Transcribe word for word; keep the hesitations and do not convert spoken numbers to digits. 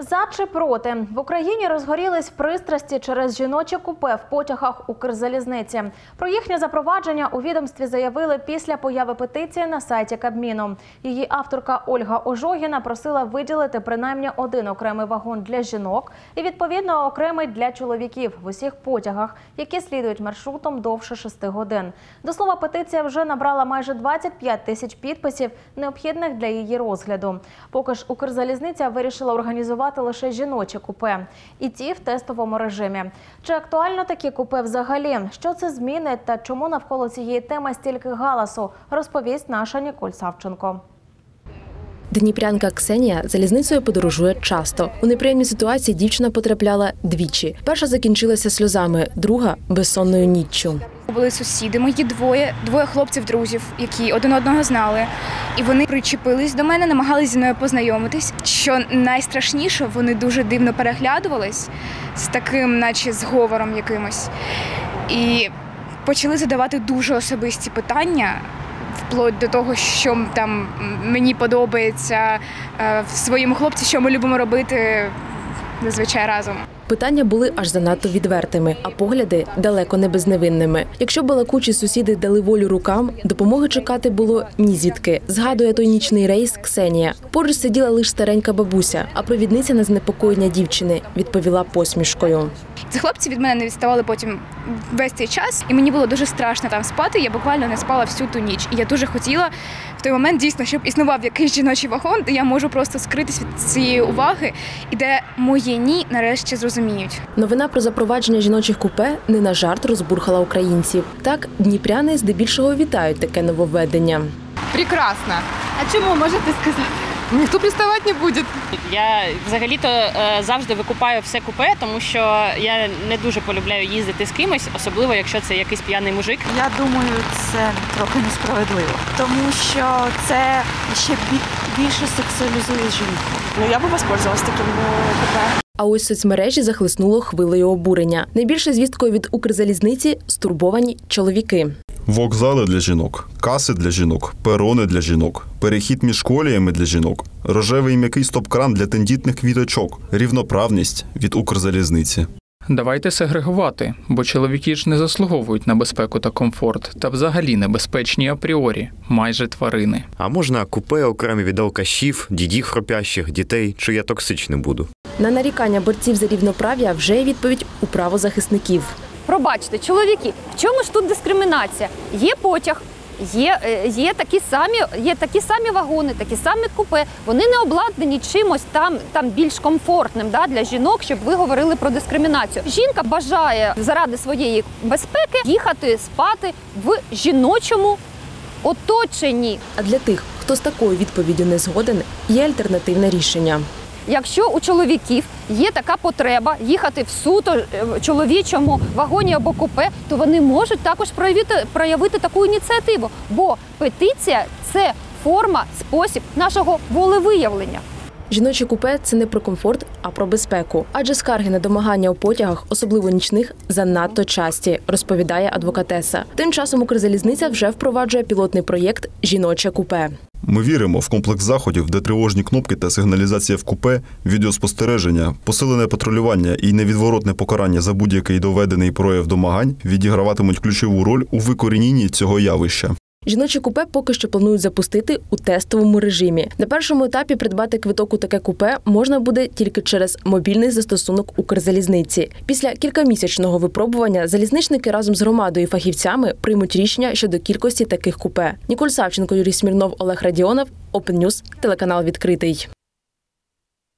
За чи проти? В Україні розгорілись пристрасті через жіночі купе в потягах Укрзалізниці. Про їхнє запровадження у відомстві заявили після появи петиції на сайті Кабміну. Її авторка Ольга Ожогіна просила виділити принаймні один окремий вагон для жінок і, відповідно, окремий для чоловіків в усіх потягах, які слідують маршрутом довше шести годин. До слова, петиція вже набрала майже двадцять п'ять тисяч підписів, необхідних для її розгляду. Поки ж Укрзалізниця вирішила організувати лише жіночі купе. І ті в тестовому режимі. Чи актуально такі купе взагалі? Що це змінить та чому навколо цієї теми стільки галасу? Розповість наша Ніколь Савченко. Дніпрянка Ксенія залізницею подорожує часто. У неприємні ситуації дівчина потрапляла двічі. Перша закінчилася сльозами, друга – безсонною ніччю. Були сусіди мої двоє, двоє хлопців-друзів, які один одного знали. І вони причепились до мене, намагалися зі мною познайомитись. Що найстрашніше, вони дуже дивно переглядувались з таким, наче зговором якимось. І почали задавати дуже особисті питання, вплоть до того, що там мені подобається в своєму хлопці, що ми любимо робити зазвичай разом. Питання були аж занадто відвертими, а погляди далеко не безневинними. Якщо балакучі сусіди дали волю рукам, допомоги чекати було ні звідки, згадує той нічний рейс Ксенія. Поруч сиділа лише старенька бабуся, а провідниця на занепокоєння дівчини відповіла посмішкою. Ці хлопці від мене не відставали потім весь цей час, і мені було дуже страшно там спати, я буквально не спала всю ту ніч. І я дуже хотіла в той момент дійсно, щоб існував якийсь жіночий вагон, де я можу просто скритись від цієї уваги, і де моє «ні» нарешті зрозуміють. Новина про запровадження жіночих купе не на жарт розбурхала українців. Так, дніпряни здебільшого вітають таке нововведення. Прекрасно. А чому, можете сказати? Ніхто приставати не буде. Я взагалі-то завжди викупаю все купе, тому що я не дуже полюбляю їздити з кимось, особливо якщо це якийсь п'яний мужик. Я думаю, це трохи несправедливо, тому що це ще більше сексуалізує жінку. Ну, я би воспользовалась таким купе. А ось соцмережі захлеснуло хвилею обурення. Найбільше звісткою від Укрзалізниці – стурбовані чоловіки. Вокзали для жінок, каси для жінок, перони для жінок, перехід між коліями для жінок, рожевий м'який стоп-кран для тендітних квіточок, рівноправність від Укрзалізниці. Давайте сегрегувати, бо чоловіки ж не заслуговують на безпеку та комфорт, та взагалі небезпечні апріорі, майже тварини. А можна купе окремі від алкашів, дідів хропящих, дітей, чи я токсичний буду? На нарікання борців за рівноправ'я вже є відповідь у правозахисників. Пробачте, чоловіки, в чому ж тут дискримінація? Є потяг, є, є, такі самі, є такі самі вагони, такі самі купе. Вони не обладнані чимось там, там більш комфортним, да, для жінок, щоб ви говорили про дискримінацію. Жінка бажає заради своєї безпеки їхати спати в жіночому оточенні. А для тих, хто з такою відповіддю не згоден, є альтернативне рішення. Якщо у чоловіків є така потреба їхати в суто чоловічому вагоні або купе, то вони можуть також проявити, проявити таку ініціативу. Бо петиція – це форма, спосіб нашого волевиявлення. Жіночі купе – це не про комфорт, а про безпеку. Адже скарги на домагання у потягах, особливо нічних, занадто часті, розповідає адвокатеса. Тим часом Укрзалізниця вже впроваджує пілотний проєкт «Жіноче купе». Ми віримо в комплекс заходів, де тривожні кнопки та сигналізація в купе, відеоспостереження, посилене патрулювання і невідворотне покарання за будь-який доведений прояв домагань відіграватимуть ключову роль у викоріненні цього явища. Жіночі купе поки що планують запустити у тестовому режимі. На першому етапі придбати квиток у таке купе можна буде тільки через мобільний застосунок Укрзалізниці. Після кількамісячного випробування залізничники разом з громадою і фахівцями приймуть рішення щодо кількості таких купе. Ніколь Савченко, Юрій Смірнов, Олег Радіонов, Open News, телеканал «Відкритий».